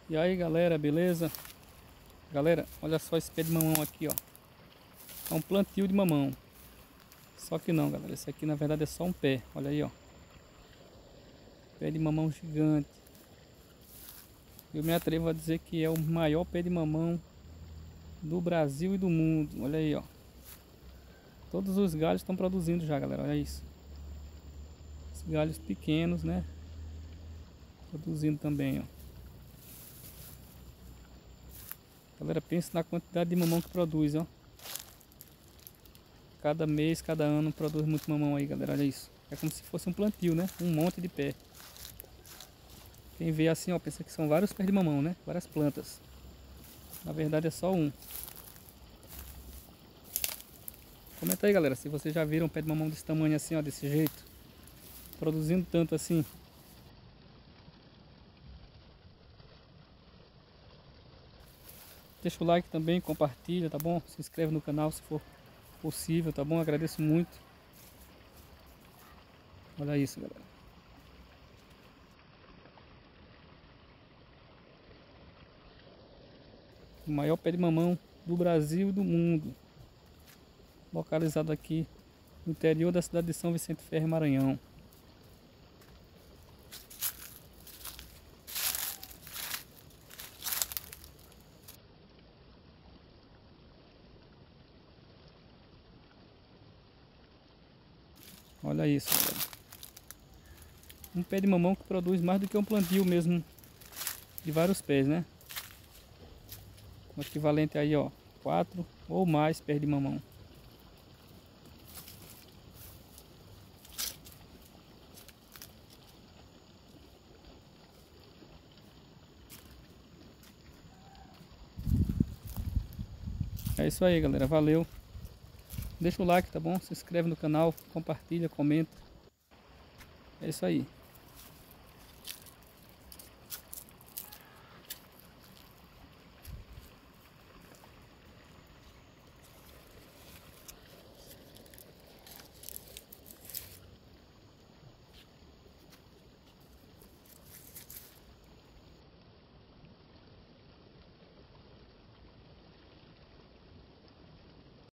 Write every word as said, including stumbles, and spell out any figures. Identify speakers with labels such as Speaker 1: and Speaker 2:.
Speaker 1: E aí galera, beleza? Galera, olha só esse pé de mamão aqui, ó. É um plantio de mamão. Só que não, galera, esse aqui na verdade é só um pé. Olha aí, ó. Pé de mamão gigante. Eu me atrevo a dizer que é o maior pé de mamão do Brasil e do mundo. Olha aí, ó. Todos os galhos estão produzindo já, galera. Olha isso. Os galhos pequenos, né? Produzindo também, ó. Galera, pensa na quantidade de mamão que produz, ó. Cada mês, cada ano produz muito mamão aí, galera. Olha isso. É como se fosse um plantio, né? Um monte de pé. Quem vê assim, ó, pensa que são vários pés de mamão, né? Várias plantas. Na verdade é só um. Comenta aí, galera, se vocês já viram um pé de mamão desse tamanho assim, ó, desse jeito. Produzindo tanto assim. Deixa o like também, compartilha, tá bom? Se inscreve no canal se for possível, tá bom? Agradeço muito. Olha isso, galera. O maior pé de mamão do Brasil e do mundo. Localizado aqui no interior da cidade de São Vicente Ferro, Maranhão. Olha isso, galera. Um pé de mamão que produz mais do que um plantio mesmo de vários pés, né? O equivalente aí, ó, quatro ou mais pés de mamão. É isso aí, galera. Valeu. Deixa o like, tá bom? Se inscreve no canal, compartilha, comenta. É isso aí.